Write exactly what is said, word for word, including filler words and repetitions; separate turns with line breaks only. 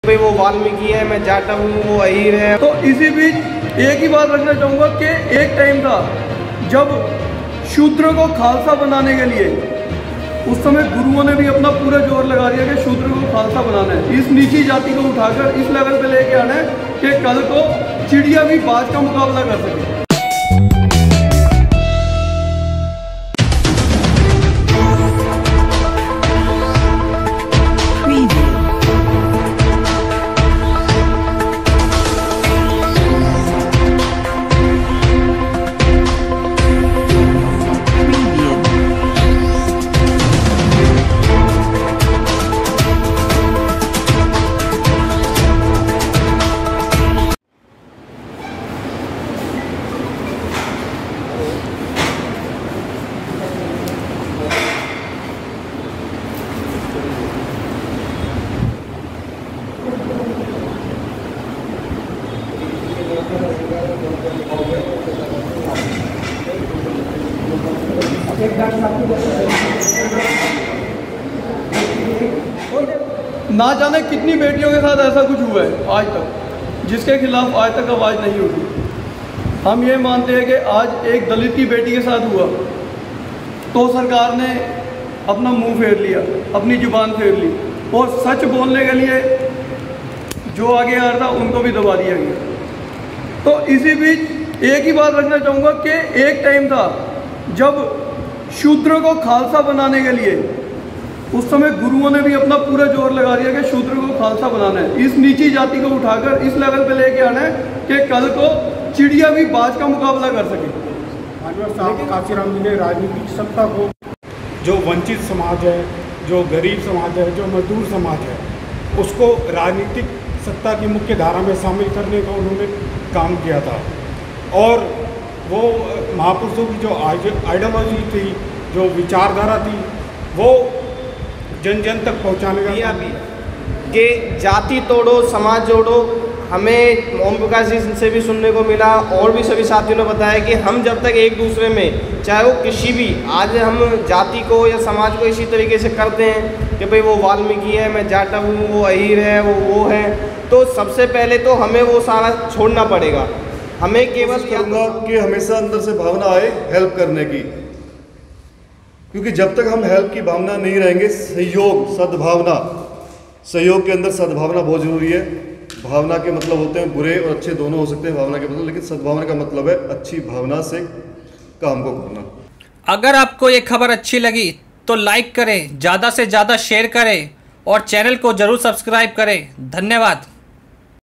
भाई वो वाल्मीकि है, मैं जाटा हूँ, वो अहीर है।
तो इसी बीच एक ही बात रखना चाहूँगा कि एक टाइम था जब शूद्र को खालसा बनाने के लिए उस समय गुरुओं ने भी अपना पूरा जोर लगा दिया कि शूद्र को खालसा बनाना है, इस नीची जाति को उठाकर इस लेवल पे लेके आना है कि कल को चिड़िया भी बाज का मुकाबला कर सके। ना जाने कितनी बेटियों के साथ ऐसा कुछ हुआ है आज तक, जिसके खिलाफ आज तक आवाज़ नहीं उठी। हम ये मानते हैं कि आज एक दलित की बेटी के साथ हुआ तो सरकार ने अपना मुंह फेर लिया, अपनी जुबान फेर ली और सच बोलने के लिए जो आगे आ रहा था उनको भी दबा दिया गया। तो इसी बीच एक ही बात रखना चाहूँगा कि एक टाइम था जब शूद्र को खालसा बनाने के लिए उस समय गुरुओं ने भी अपना पूरा जोर लगा दिया कि शूद्र को खालसा बनाना है, इस नीची जाति को उठाकर इस लेवल पे लेके आना है कि कल को चिड़िया भी बाज का मुकाबला कर सके।
साहब काशीराम जी ने राजनीतिक सत्ता को, जो वंचित समाज है, जो गरीब समाज है, जो मजदूर समाज है, उसको राजनीतिक सत्ता की मुख्य धारा में शामिल करने का उन्होंने काम किया था। और वो महापुरुषों की जो आइडियोलॉजी थी, जो विचारधारा थी, वो जन जन तक पहुंचाने का
भी कि जाति तोड़ो समाज जोड़ो। हमें ओम प्रकाश जी से भी सुनने को मिला और भी सभी साथियों ने बताया कि हम जब तक एक दूसरे में, चाहे वो किसी भी, आज हम जाति को या समाज को इसी तरीके से करते हैं कि भाई वो वाल्मीकि है, मैं जाटा हूँ, वो अहीर है, वो वो है, तो सबसे पहले तो हमें वो सारा छोड़ना पड़ेगा। हमें केवल
करूँगा कि हमेशा अंदर से भावना आए हेल्प करने की, क्योंकि जब तक हम हेल्प की भावना नहीं रहेंगे, सहयोग, सद्भावना, सहयोग के अंदर सद्भावना बहुत जरूरी है। भावना के मतलब होते हैं बुरे और अच्छे दोनों हो सकते हैं भावना के मतलब, लेकिन सद्भावना का मतलब है अच्छी भावना से काम को करना।
अगर आपको ये खबर अच्छी लगी तो लाइक करें, ज़्यादा से ज़्यादा शेयर करें और चैनल को ज़रूर सब्सक्राइब करें। धन्यवाद।